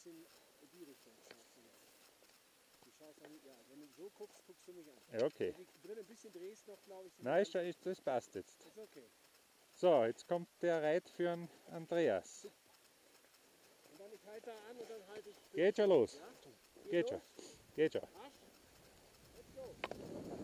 bisschen in die Richtung scharf zu machen. Du schaust an, ja, wenn du so guckst, guckst du mich an. Ja, okay. Wenn du drin ein bisschen drehst noch, glaube ich. Nein, das passt jetzt. Ist okay. So, jetzt kommt der Reit für den Andreas. Und dann ich halte da an und dann halte ich. Geht schon los. Ja? Geht schon. Geht schon. Arsch. Let's go.